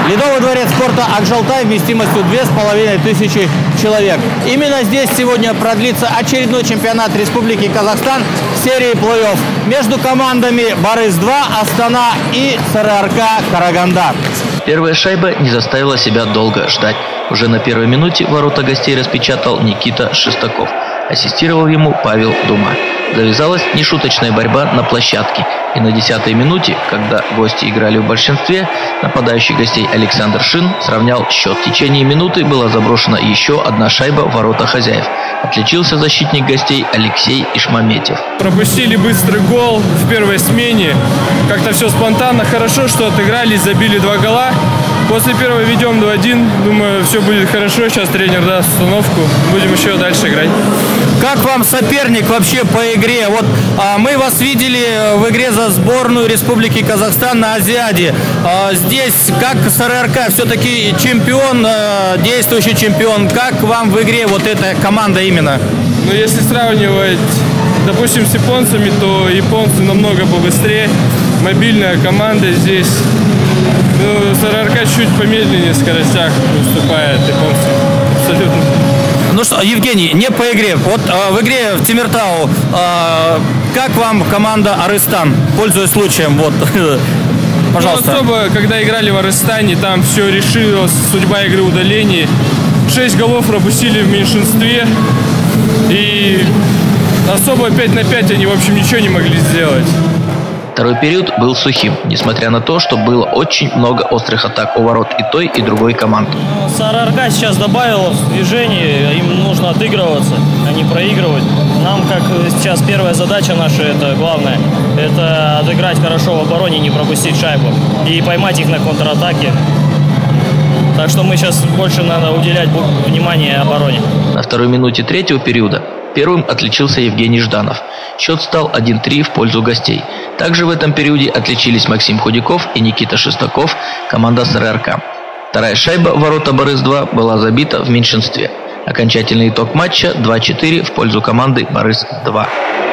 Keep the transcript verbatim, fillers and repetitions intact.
Ледовый дворец спорта Акжалтай вместимостью две с половиной тысячи человек. Именно здесь сегодня продлится очередной чемпионат Республики Казахстан в серии плей-офф между командами Барыс-два, Астана и СРРК Караганда. Первая шайба не заставила себя долго ждать. Уже на первой минуте ворота гостей распечатал Никита Шестаков. Ассистировал ему Павел Дума. Завязалась нешуточная борьба на площадке. И на десятой минуте, когда гости играли в большинстве, нападающий гостей Александр Шин сравнял счет. В течение минуты была заброшена еще одна шайба в ворота хозяев. Отличился защитник гостей Алексей Ишмаметьев. Пропустили быстрый гол в первой смене. Как-то все спонтанно. Хорошо, что отыграли, забили два гола. После первого ведем два-один. Думаю, все будет хорошо. Сейчас тренер даст установку. Будем еще дальше играть. Как вам соперник вообще по игре? Вот а, мы вас видели в игре за сборную Республики Казахстан на Азиаде. А, здесь как СРРК все-таки чемпион, а, действующий чемпион. Как вам в игре вот эта команда именно? Ну, если сравнивать, допустим, с японцами, то японцы намного побыстрее. Мобильная команда здесь. Ну, СРРК чуть помедленнее в скоростях выступает японцы. Абсолютно. Ну что, Евгений, не по игре. Вот э, в игре в Темиртау, э, как вам команда Арыстан, пользуясь случаем, вот, пожалуйста. Ну, особо, когда играли в Арыстане, там все решилось, судьба игры удалений. Шесть голов пропустили в меньшинстве. И особо пять на пять они, в общем, ничего не могли сделать. Второй период был сухим, несмотря на то, что было очень много острых атак у ворот и той, и другой команды. СРРК сейчас добавила в движение, им нужно отыгрываться, а не проигрывать. Нам, как сейчас первая задача наша, это главное, это отыграть хорошо в обороне, не пропустить шайбу и поймать их на контратаке. Так что мы сейчас больше надо уделять внимание обороне. На второй минуте третьего периода первым отличился Евгений Жданов. Счет стал один-три в пользу гостей. Также в этом периоде отличились Максим Худяков и Никита Шестаков, команда СРРК. Вторая шайба в ворота Барыс-два была забита в меньшинстве. Окончательный итог матча два-четыре в пользу команды Барыс-два.